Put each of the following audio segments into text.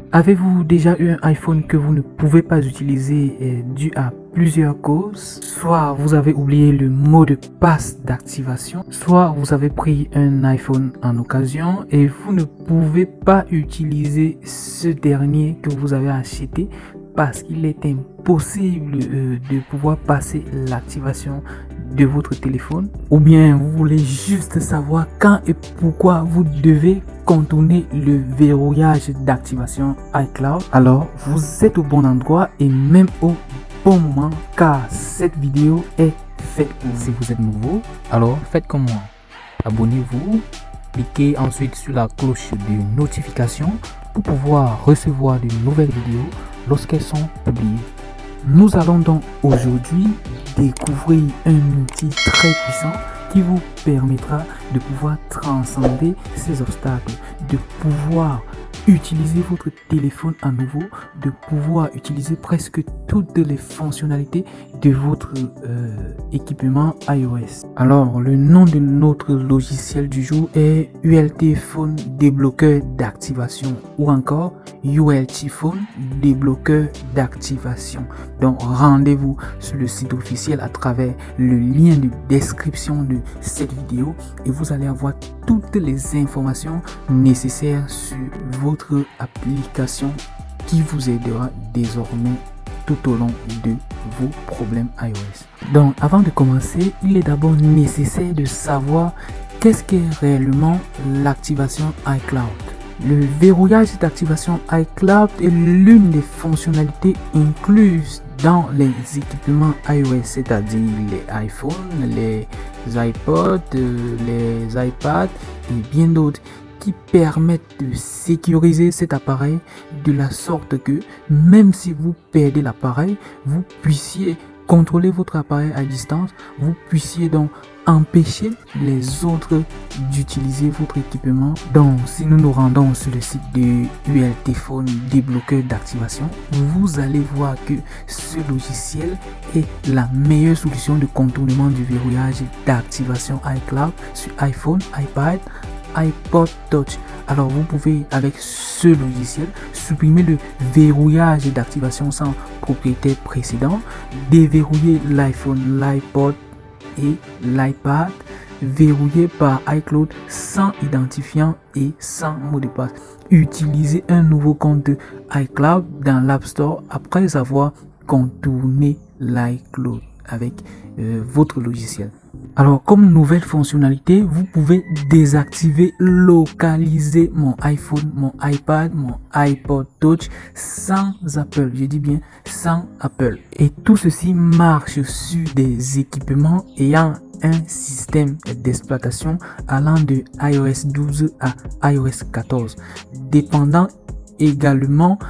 Avez-vous déjà eu un iPhone que vous ne pouvez pas utiliser dû à plusieurs causes? Soit vous avez oublié le mot de passe d'activation, soit vous avez pris un iPhone en occasion et vous ne pouvez pas utiliser ce dernier que vous avez acheté parce qu'il est impossible de pouvoir passer l'activation de votre téléphone, ou bien vous voulez juste savoir quand et pourquoi vous devez contourner le verrouillage d'activation iCloud, alors vous êtes au bon endroit et même au bon moment, car cette vidéo est faite pour vous. Si vous êtes nouveau, alors faites comme moi, abonnez-vous, cliquez ensuite sur la cloche de notification pour pouvoir recevoir de nouvelles vidéos lorsqu'elles sont publiées. Nous allons donc aujourd'hui découvrir un outil très puissant qui vous permettra de pouvoir transcender ces obstacles, de pouvoir utiliser votre téléphone à nouveau, de pouvoir utiliser presque toutes les fonctionnalités de votre équipement iOS. Alors, le nom de notre logiciel du jour est ULT Phone débloqueur d'activation ou encore ULT Phone débloqueur d'activation. Donc, rendez-vous sur le site officiel à travers le lien de description de cette vidéo et vous allez avoir toutes les informations nécessaires sur votre application qui vous aidera désormais tout au long de vos problèmes iOS. Donc, avant de commencer, il est d'abord nécessaire de savoir qu'est-ce qu'est réellement l'activation iCloud. Le verrouillage d'activation iCloud est l'une des fonctionnalités incluses dans les équipements iOS, c'est-à-dire les iPhones, les iPods, les iPads et bien d'autres, qui permettent de sécuriser cet appareil de la sorte que même si vous perdez l'appareil, vous puissiez contrôler votre appareil à distance, vous puissiez donc empêcher les autres d'utiliser votre équipement. Donc, si nous nous rendons sur le site de ULT Phone débloqueur d'activation, vous allez voir que ce logiciel est la meilleure solution de contournement du verrouillage d'activation iCloud sur iPhone, iPad, iPod Touch. Alors vous pouvez avec ce logiciel supprimer le verrouillage d'activation sans propriétaire précédent, déverrouiller l'iPhone, l'iPod et l'iPad, verrouillé par iCloud sans identifiant et sans mot de passe. Utilisez un nouveau compte iCloud dans l'App Store après avoir contourné l'iCloud avec votre logiciel. Alors, comme nouvelle fonctionnalité, vous pouvez désactiver, localiser mon iPhone, mon iPad, mon iPod Touch sans Apple. Je dis bien sans Apple. Et tout ceci marche sur des équipements ayant un système d'exploitation allant de iOS 12 à iOS 14, dépendant également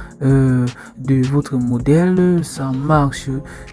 de votre modèle. Ça marche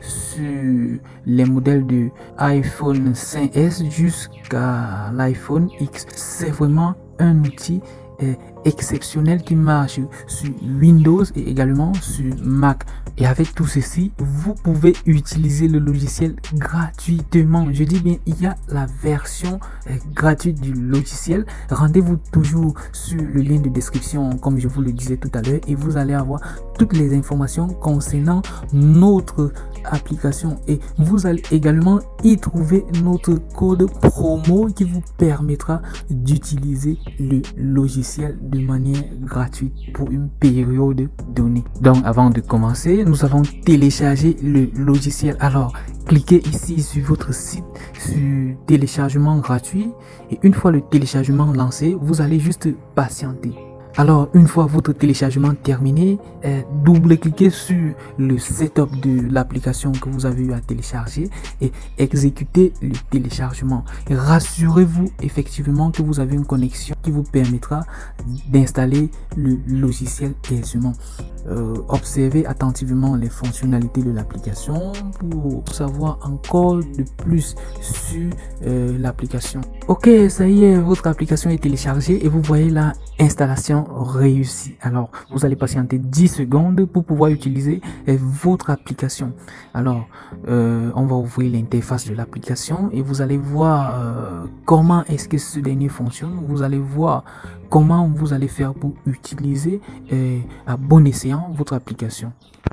sur les modèles de iPhone 5S jusqu'à l'iPhone X. C'est vraiment un outil exceptionnel qui marche sur Windows et également sur Mac. Et avec tout ceci, vous pouvez utiliser le logiciel gratuitement. Je dis bien, il y a la version gratuite du logiciel. Rendez-vous toujours sur le lien de description, comme je vous le disais tout à l'heure, et vous allez avoir toutes les informations concernant notre application. Et vous allez également y trouver notre code promo qui vous permettra d'utiliser le logiciel de manière gratuite pour une période donnée. Donc, avant de commencer, nous allons télécharger le logiciel. Alors, cliquez ici sur votre site sur téléchargement gratuit et une fois le téléchargement lancé, vous allez juste patienter. Alors, une fois votre téléchargement terminé, double-cliquez sur le setup de l'application que vous avez eu à télécharger et exécutez le téléchargement. Rassurez-vous effectivement que vous avez une connexion qui vous permettra d'installer le logiciel aisément. Observez attentivement les fonctionnalités de l'application pour savoir encore de plus sur l'application. Ok, ça y est, votre application est téléchargée et vous voyez la installation réussie. Alors, vous allez patienter 10 secondes pour pouvoir utiliser votre application. Alors, on va ouvrir l'interface de l'application et vous allez voir comment est-ce que ce dernier fonctionne. Vous allez voir comment vous allez faire pour utiliser à bon escient votre application.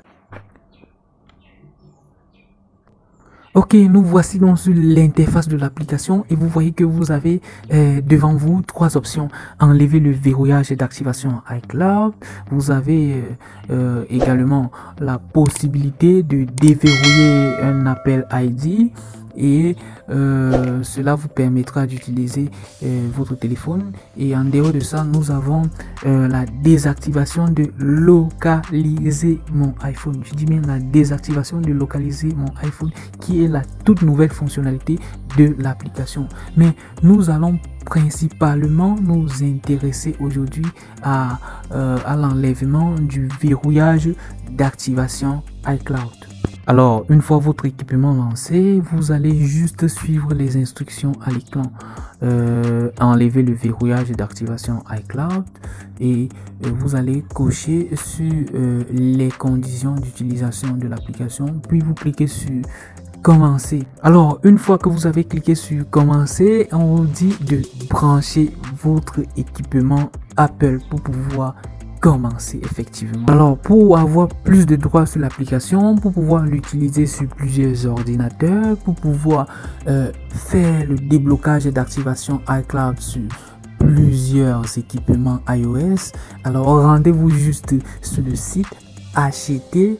Ok, nous voici donc sur l'interface de l'application et vous voyez que vous avez devant vous trois options. Enlever le verrouillage d'activation iCloud. Vous avez également la possibilité de déverrouiller un appel ID et cela vous permettra d'utiliser votre téléphone. Et en dehors de ça, nous avons la désactivation de localiser mon iPhone. Je dis bien la désactivation de localiser mon iPhone, qui est la toute nouvelle fonctionnalité de l'application. Mais nous allons principalement nous intéresser aujourd'hui à l'enlèvement du verrouillage d'activation iCloud. Alors, une fois votre équipement lancé, vous allez juste suivre les instructions à l'écran. Enlever le verrouillage d'activation iCloud et vous allez cocher sur les conditions d'utilisation de l'application, puis vous cliquez sur commencer. Alors, une fois que vous avez cliqué sur commencer, on vous dit de brancher votre équipement Apple pour pouvoir commencer effectivement. Alors, pour avoir plus de droits sur l'application, pour pouvoir l'utiliser sur plusieurs ordinateurs, pour pouvoir faire le déblocage d'activation iCloud sur plusieurs équipements iOS, alors rendez-vous juste sur le site, achetez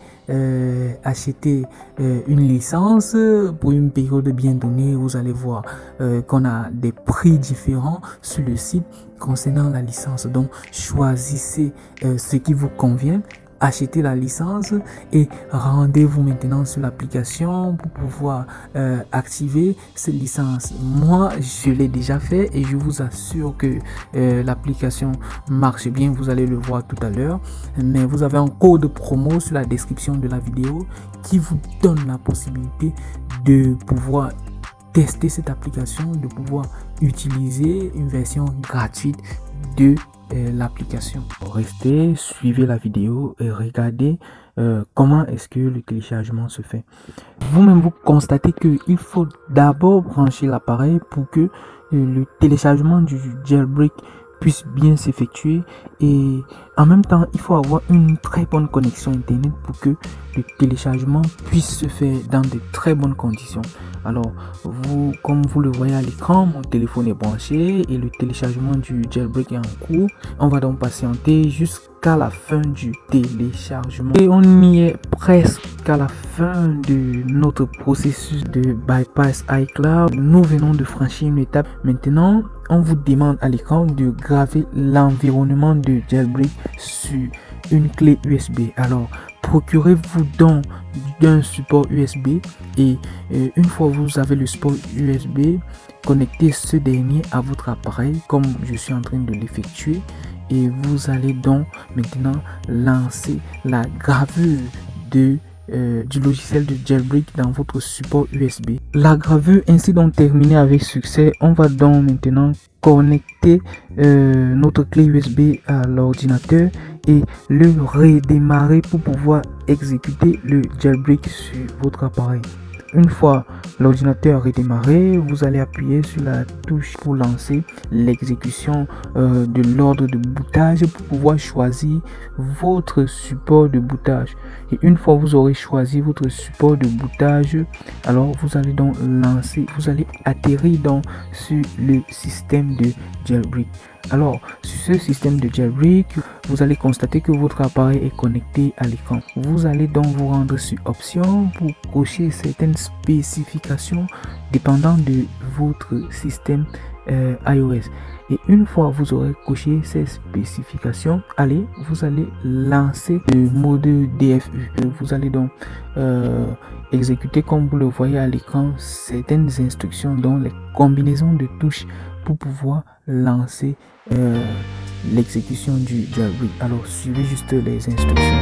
une licence pour une période bien donnée. Vous allez voir qu'on a des prix différents sur le site concernant la licence. Donc choisissez ce qui vous convient, achetez la licence et rendez-vous maintenant sur l'application pour pouvoir activer cette licence. Moi, je l'ai déjà fait et je vous assure que l'application marche bien. Vous allez le voir tout à l'heure, mais vous avez un code promo sur la description de la vidéo qui vous donne la possibilité de pouvoir tester cette application, de pouvoir utiliser une version gratuite de l'application. Restez, suivez la vidéo et regardez comment est-ce que le téléchargement se fait. Vous-même, vous constatez qu'il faut d'abord brancher l'appareil pour que le téléchargement du jailbreak puisse bien s'effectuer, et en même temps il faut avoir une très bonne connexion internet pour que le téléchargement puisse se faire dans de très bonnes conditions. Alors comme vous le voyez à l'écran, mon téléphone est branché et le téléchargement du jailbreak est en cours. On va donc patienter jusqu'à la fin du téléchargement et on y est presque à la fin de notre processus de bypass iCloud. Nous venons de franchir une étape. Maintenant, on vous demande à l'écran de graver l'environnement de jailbreak sur une clé USB. Alors, procurez-vous donc d'un support USB et une fois vous avez le support USB, connectez ce dernier à votre appareil comme je suis en train de l'effectuer et vous allez donc maintenant lancer la gravure du logiciel de jailbreak dans votre support USB. La gravure ainsi donc terminée avec succès. On va donc maintenant connecter notre clé USB à l'ordinateur et le redémarrer pour pouvoir exécuter le jailbreak sur votre appareil. Une fois l'ordinateur redémarré, vous allez appuyer sur la touche pour lancer l'exécution de l'ordre de bootage pour pouvoir choisir votre support de bootage. Et une fois vous aurez choisi votre support de bootage, alors vous allez donc lancer, vous allez atterrir donc sur le système de jailbreak. Alors sur ce système de jailbreak, vous allez constater que votre appareil est connecté à l'écran. Vous allez donc vous rendre sur options pour cocher certaines spécifications dépendant de votre système iOS. Et une fois vous aurez coché ces spécifications, vous allez lancer le mode DFU. Vous allez donc exécuter, comme vous le voyez à l'écran, certaines instructions, dont les combinaisons de touches pour pouvoir lancer l'exécution du jailbreak. Alors suivez juste les instructions.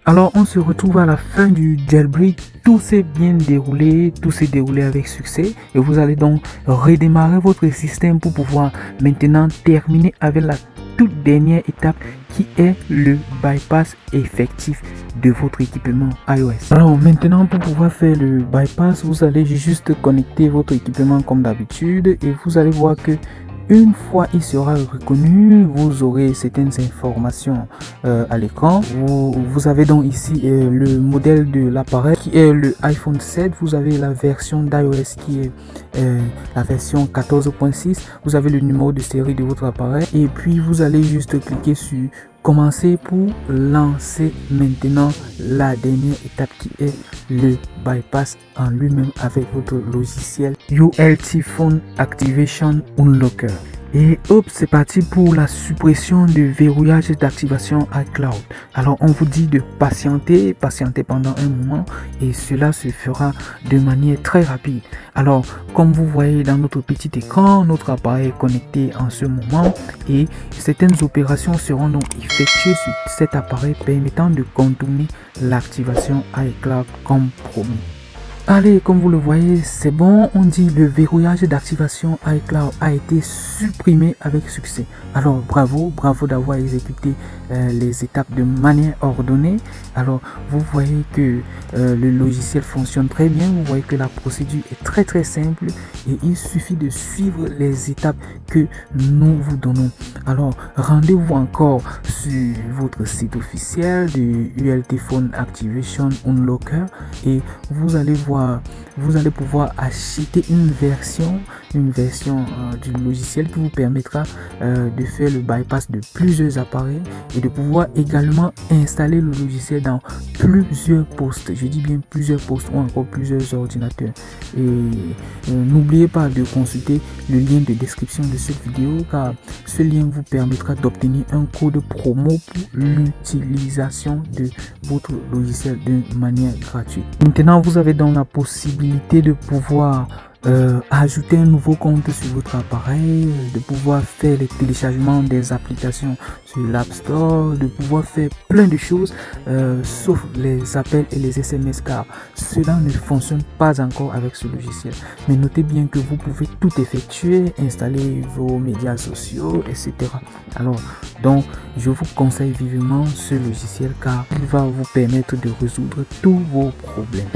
Alors on se retrouve à la fin du jailbreak, tout s'est bien déroulé, tout s'est déroulé avec succès et vous allez donc redémarrer votre système pour pouvoir maintenant terminer avec la toute dernière étape qui est le bypass effectif de votre équipement iOS. Alors maintenant, pour pouvoir faire le bypass, vous allez juste connecter votre équipement comme d'habitude et vous allez voir que une fois il sera reconnu, vous aurez certaines informations à l'écran. Vous avez donc ici le modèle de l'appareil qui est le iPhone 7. Vous avez la version d'iOS qui est la version 14.6. Vous avez le numéro de série de votre appareil et puis vous allez juste cliquer sur commencer pour lancer maintenant la dernière étape qui est le bypass en lui-même avec votre logiciel ULT Phone Activation Unlocker. Et hop, c'est parti pour la suppression du verrouillage d'activation iCloud. Alors on vous dit de patienter pendant un moment et cela se fera de manière très rapide. Alors comme vous voyez dans notre petit écran, notre appareil est connecté en ce moment et certaines opérations seront donc effectuées sur cet appareil permettant de contourner l'activation iCloud comme promis. Allez, comme vous le voyez, c'est bon, on dit le verrouillage d'activation iCloud a été supprimé avec succès. Alors bravo d'avoir exécuté les étapes de manière ordonnée. Alors vous voyez que le logiciel fonctionne très bien, vous voyez que la procédure est très simple et il suffit de suivre les étapes que nous vous donnons. Alors rendez-vous encore sur votre site officiel de ULT Phone Activation Unlocker et vous allez pouvoir acheter une version du logiciel qui vous permettra de faire le bypass de plusieurs appareils et de pouvoir également installer le logiciel dans plusieurs postes. Je dis bien plusieurs postes ou encore plusieurs ordinateurs. Et n'oubliez pas de consulter le lien de description de cette vidéo car ce lien vous permettra d'obtenir un code promo pour l'utilisation de votre logiciel de manière gratuite. Maintenant, vous avez donc la possibilité de pouvoir ajouter un nouveau compte sur votre appareil, de pouvoir faire les téléchargements des applications sur l'App Store, de pouvoir faire plein de choses sauf les appels et les SMS car cela ne fonctionne pas encore avec ce logiciel. Mais notez bien que vous pouvez tout effectuer, installer vos médias sociaux, etc. Alors donc je vous conseille vivement ce logiciel car il va vous permettre de résoudre tous vos problèmes.